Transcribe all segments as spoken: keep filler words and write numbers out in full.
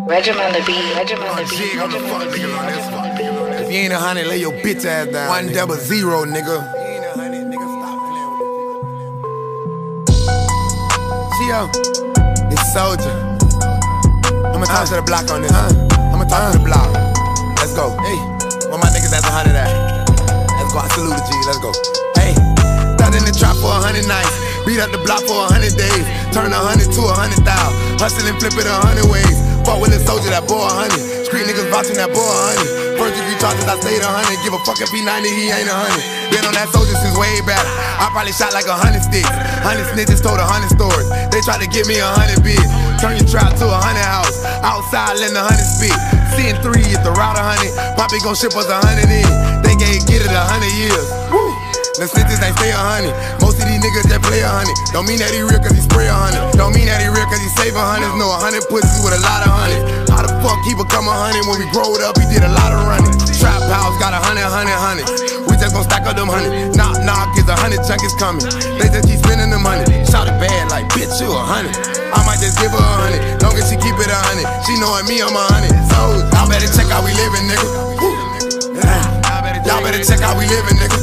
Regiment on the beat, Regiment on the beat. Jig, I'm the fuck niggas on this one. If you ain't a hundred, lay your bitch ass down. One double zero, nigga. Gio, it's Soldier. I'ma talk uh, to the block on this. Uh, I'ma talk uh, to the block. Let's go. Hey, where my niggas at a hundred at? Let's go. I salute the G. Let's go. Hey, thought in the trap for a hundred nights. Beat up the block for a hundred days. Turn a hundred to a hundred thousand. Hustle and flip it a hundred ways. Fuck with the Soldier, that boy a hundred. Street niggas vouching that boy a hundred. First degree charges, I stayed a hundred. Give a fuck if he ninety, he ain't a hundred. Been on that Soldier since way back. I probably shot like a hundred sticks. Hundred snitches told a hundred stories. They tried to give me a hundred bids. Turn your trap to a hundred house. Outside letting a hundred spit. Seeing three at the route a hundred. Poppy gon' ship us a hundred in. Think ain't get it a hundred years. Woo! The snitches ain't stay a hundred. Most of these niggas just play a hundred. Don't mean that he real cause he spray a hundred. Don't mean that he real cause he save a hundred. No, a hundred pussies with a lot of hundreds. How the fuck he become a hundred? When we growed up, he did a lot of running. Trap house got a hundred, hundred, hundred. We just gon' stack up them hundred. Knock, knock, is a hundred junkies coming. They just keep spending them money. Shout it bad like, bitch, you a hundred. I might just give her a hundred. Long as she keep it a hundred. She knowin' me, I'm a hundred. So, y'all better check how we living, nigga. Y'all better check how we living, nigga.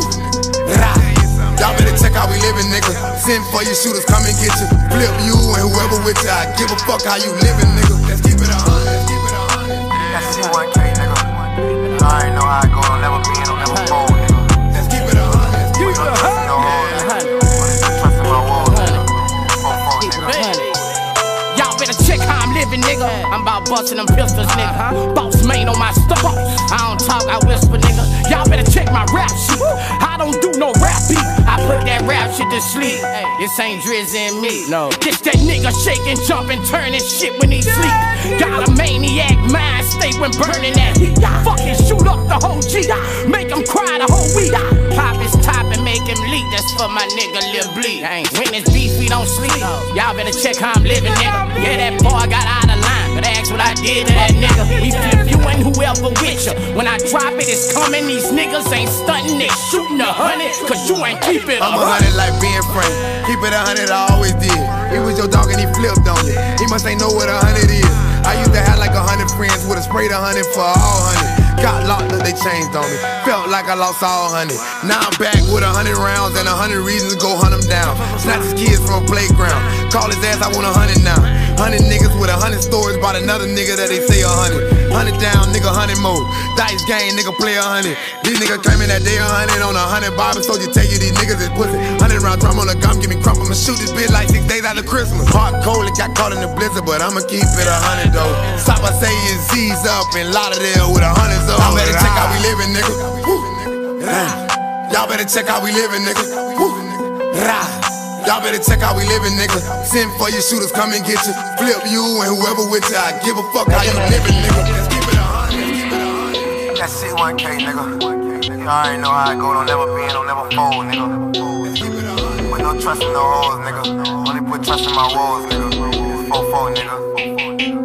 Y'all better check how we living, nigga. Send for your shooters, come and get you. Flip you and whoever with you. I give a fuck how you living, nigga. Let's keep it a hundred. Let's keep it a hundred. That's C one K, nigga. I already know how I go. Don't never be in, don't never fold, nigga. Let's keep it a hundred. Let's keep it a hundred. No hoes, nigga. Trust in my walls, nigga. Four, four, nigga. Y'all better check how I'm living, nigga. I'm about busting them pistols, nigga. Boss main on my stuff. I don't talk, I whisper, nigga. Y'all better check my rap sheet. I don't do no rap beat. I put that rap shit to sleep. This ain't Drizzy and me. No. This that nigga shaking, jumping, turning shit when he sleep. Got a maniac mind state when burning that heat. Fucking shoot up the whole G. Make him cry the whole week. Pop his top and make him leak. That's for my nigga Lil Bleed. When it's beef, we don't sleep. Y'all better check how I'm living, nigga. Yeah, that boy got out of line. But ask what I did to that nigga. He flip you and whoever with you. When I drop it, it's coming. These niggas ain't stunting, they shooting a hundred. Cause you ain't keep it I'm a hundred like being frank. Keep it a hundred, I always did. He was your dog and he flipped on you. He must ain't know what a hundred is. I used to have like a hundred friends, would've sprayed a hundred for all hundred. Got locked up, they changed on me. Felt like I lost all hundred. Now I'm back with a hundred rounds and a hundred reasons to go hunt them down. Snatch his kids from a playground. Call his ass, I want a hundred now. Hundred niggas with a hundred stories about another nigga that they say a hundred. Hundred down, nigga, hundred more. Dice game, nigga, play a hundred. These niggas claiming that they a hundred on a hundred Bible, so you tell you these niggas is pussy. Hundred round drum on a gum, give me crump, I'ma shoot this bitch like six days out of Christmas. Hard cold, it got caught in the blizzard, but I'ma keep it a hundred though. Stop, I say is Z's up in Lauderdale with a hundred zone. Y'all better check how we living, nigga. Y'all better check how we living, nigga. Y'all better check how we living, nigga. Send for your shooters, come and get you. Flip you and whoever with you. I give a fuck how you living, nigga. Let's keep it a hundred. Let's keep it a hundred. That's C one K, nigga. You already know how I go. Don't never be in, don't never fold, nigga. Let's keep it a hundred. Put no trust in no hoes, nigga. Only put trust in my walls, nigga. Four, four, nigga.